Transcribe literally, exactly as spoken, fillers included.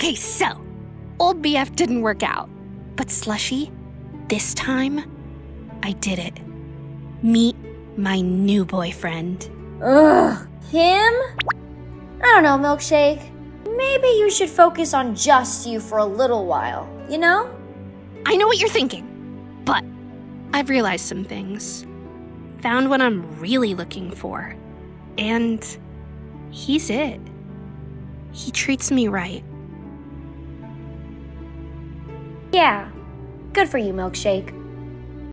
Okay, so, old B F didn't work out. But Slushy, this time, I did it. Meet my new boyfriend. Ugh, him? I don't know, Milkshake. Maybe you should focus on just you for a little while, you know? I know what you're thinking, but I've realized some things. Found what I'm really looking for. And he's it. He treats me right. Yeah, good for you, Milkshake.